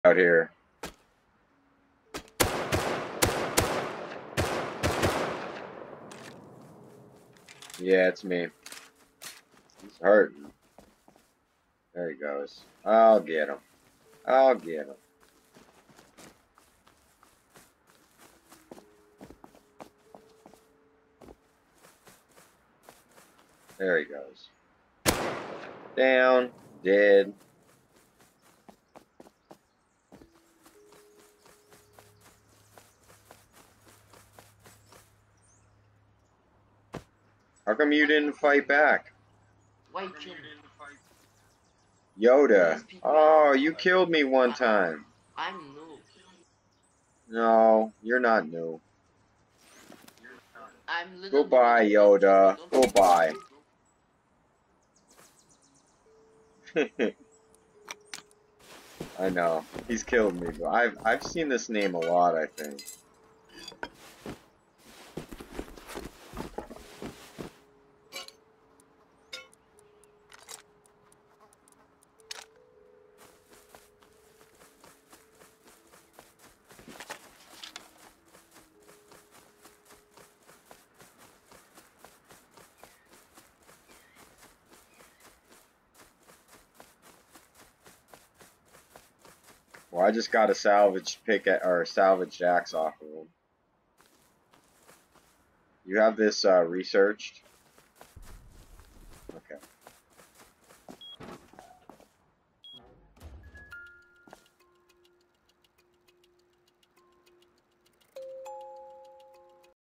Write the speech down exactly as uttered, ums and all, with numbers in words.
out here. Yeah, it's me. He's hurting. There he goes. I'll get him. I'll get him. There he goes. Down. Dead. How come you didn't fight back? Why kill me? Yoda. Oh, you killed me one time. I'm new. No, you're not new. I'm little. Goodbye, Yoda. Goodbye. I know. He's killed me, but I've I've seen this name a lot, I think. Well, I just got a salvage pick at, or salvage axe off of him. You have this uh, researched? Okay.